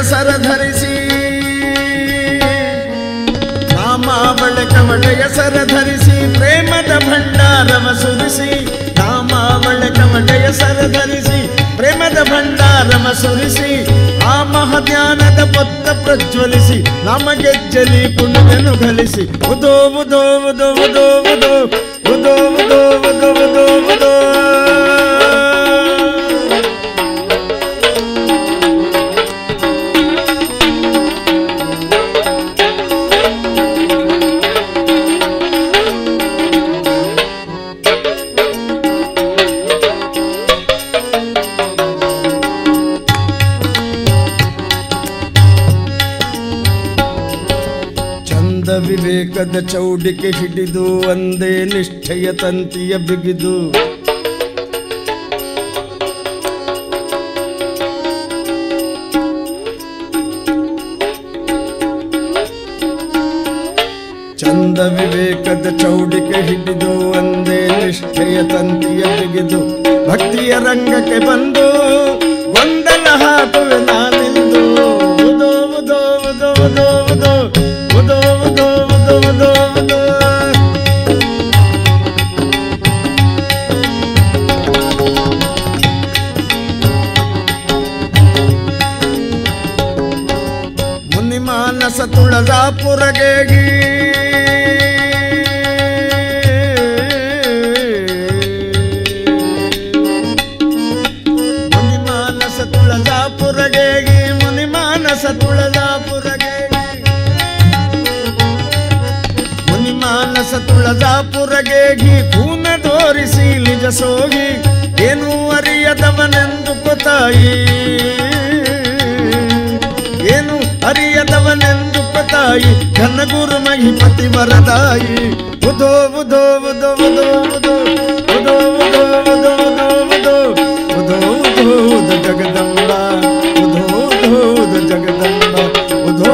ಸರ ಧರಿಸಿ ನಾಮಾವಳಿ ಕವಡೆಯ ಸರ ಧರಿಸಿ ಪ್ರೇಮದ ಭಂಡಾರವ ಸುರಿಸಿ ನಾಮಾವಳಿ ಕವಡೆಯ ಸರ ಧರಿಸಿ ಪ್ರೇಮದ ಭಂಡಾರವ ಸುರಿಸಿ ಆ ಮಹಾಜ್ಞಾನದ ಪೊತ್ತ ಪ್ರಜ್ವಲಿಸಿ ನಮಗೆಜ್ಜಲಿ ಪುಣ್ಯನು ಗಳಿಸಿ ಉದೋ ಉದೋ ಉದೋ ಉದೋ ಉದೋ ಉದೋ ಉದೋ ಉದೋ ಉದೋ ಉದೋ. ವಿವೇಕದ ಚೌಡಿಕೆ ಹಿಡಿದು ಒಂದೇ ನಿಷ್ಠೆಯ ತಂತಿಯ ಬಿಗಿದು ಚಂದ ವಿವೇಕದ ಚೌಡಿಕೆ ಹಿಡಿದು ಒಂದೇ ನಿಷ್ಠೆಯ ತಂತಿಯ ಬಿಗಿದು ಭಕ್ತಿಯ ರಂಗಕ್ಕೆ ಬಂದು ಗೊಂದಲ ಹಾಕುವೆ ನಾನಿಂದು ಉದೋ ಉದೋ ಉದೋ ಉದೋ ಉದೋ ಉದೋ ಉದೋ ಉದೋ ಉದೋ ಉದೋ. ಮುನಿಮಾನಸ ತುಳಜಾಪುರಗೇಗಿ ಮುನಿಮಾನಸ ತುಳಜಾಪುರಗೇಗಿ ಮುನಿಮಾನಸ ತುಳಜಾಪುರಗೇಗಿ ಮಾನಸ ತುಳಜಾಪುರಗೇಗಿ ಕೂನ ತೋರಿಸಿ ನಿಜ ಸೋಗಿ ಏನೂ ಅರಿಯದವನೆಂದು ಕೊತಾಯಿ ಏನು ಅರಿಯದವನೆಂದು ಕೊತಾಯಿ ಘನಗುರು ಮಹಿಪತಿ ವರದಾಯಿ ಉದೋ ಉದೋ ಉದೋ ಉದೋ ಉದೋ ಉದೋ ಉದೋ ಉದೋ ಉದೋ ಉದೋ ಉದೋ ಉದೋ ಜಗದಂಬ ಉದೋ ಉದೋ ಉದೋ ಜಗದಂಬ ಉದೋ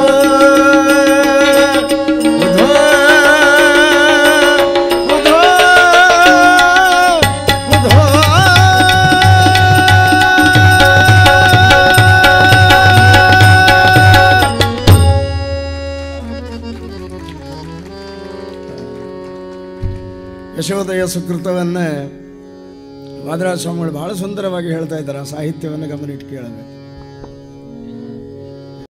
ಯಶೋದಯ ಸುಕೃತವನ್ನೇ ವಾದರಾಜ ಸ್ವಾಮಿಗಳು ಬಹಳ ಸುಂದರವಾಗಿ ಹೇಳ್ತಾ ಇದ್ದಾರೆ. ಆ ಸಾಹಿತ್ಯವನ್ನು ಗಮನಿಟ್ಟು ಕೇಳಬೇಕು.